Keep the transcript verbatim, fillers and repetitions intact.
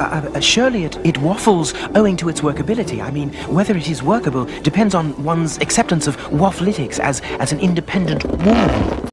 Uh, uh, surely it, it waffles owing to its workability. I mean, whether it is workable depends on one's acceptance of wafflitics as, as an independent wall.